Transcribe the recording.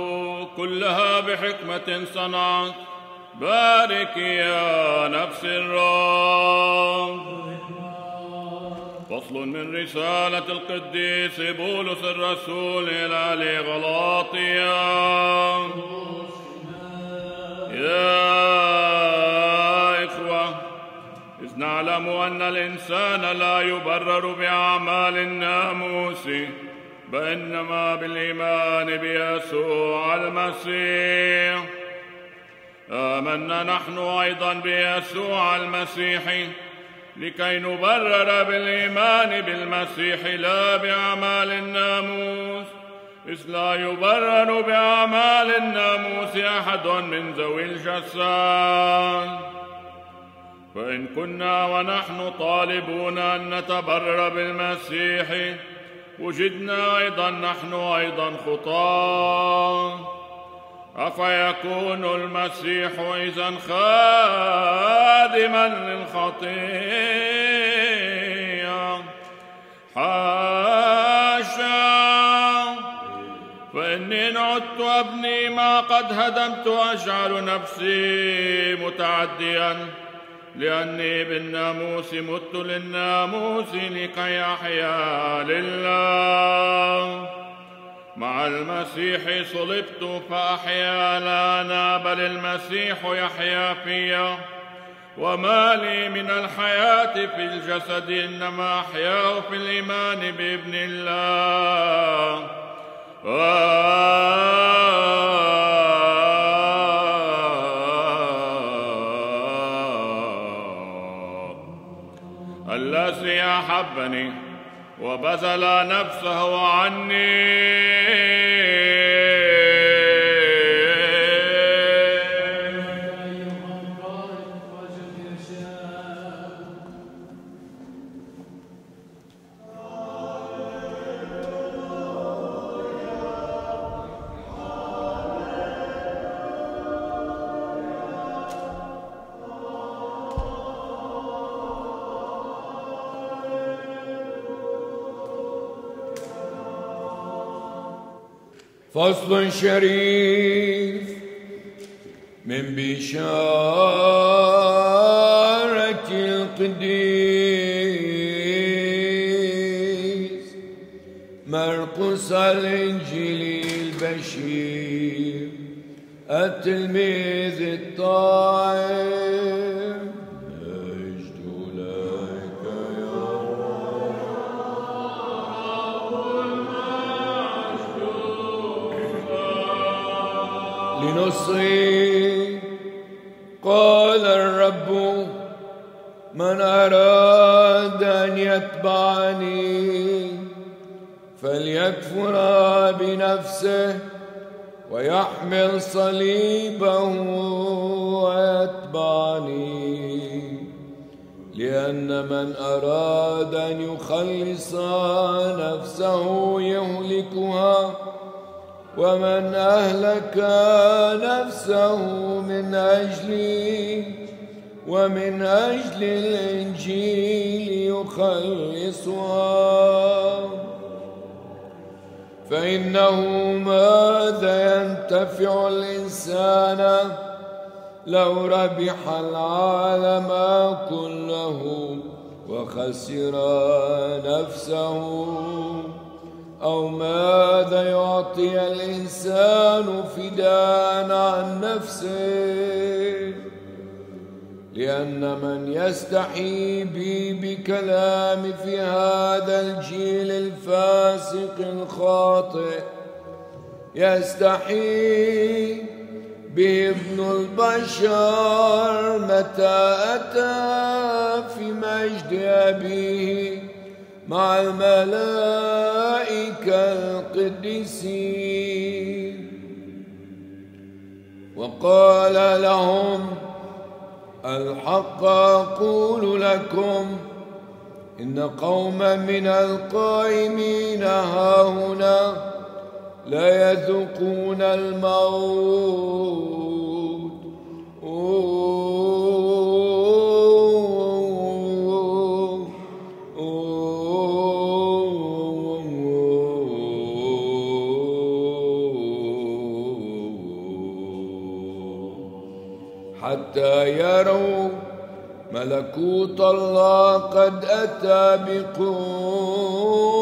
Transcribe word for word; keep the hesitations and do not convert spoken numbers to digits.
كلها بحكمة صنعت. بارك يا نفس الرب. فصل من رسالة القديس بولس الرسول إلى غلاطيا. يا إخوة، إذ نعلم أن الإنسان لا يبرر بأعمال الناموس، بإنما بالإيمان بيسوع المسيح. آمنا نحن أيضا بيسوع المسيح لكي نبرر بالإيمان بالمسيح لا بأعمال الناموس، إذ لا يبرر بأعمال الناموس أحد من ذوي الجسد. فإن كنا ونحن طالبون أن نتبرر بالمسيح، وجدنا أيضا نحن أيضا خطاة. أفيكون المسيح إذن خادما للخطية؟ حاشا! فإني إن عدت أبني ما قد هدمت أجعل نفسي متعديا، لأني بالناموس مت للناموس لكي أحيا لله. مع المسيح صلبت فأحيا لا أنا بل المسيح يحيا فيا. وما لي من الحياة في الجسد إنما أحياه في الإيمان بابن الله. الذي أحبني وبذل نفسه عني. فصل شريف من بشارة القديس مرقس الإنجيل البشير التلميذ الطائب. مجد لك يا لنصري. قال الرب: من أراد أن يتبعني فليكفر بنفسه ويحمل صليبه ويتبعني. لأن من أراد أن يخلص نفسه يهلكها، ومن أهلك نفسه من أجلي ومن أجل الإنجيل يخلصها. فإنه ماذا ينتفع الإنسان لو ربح العالم كله وخسر نفسه؟ أو ماذا يعطي الإنسان فداء عن نفسه؟ لأن من يستحي بي بكلامي في هذا الجيل الفاسق الخاطئ يستحي به ابن البشر متى أتى في مجد أبيه مع الملائكة القديسين. وقال لهم: الحق أقول لكم إن قوما من القائمين هاهنا لا يذوقون الموت حتى يروا ملكوت الله قد أتى بقوة.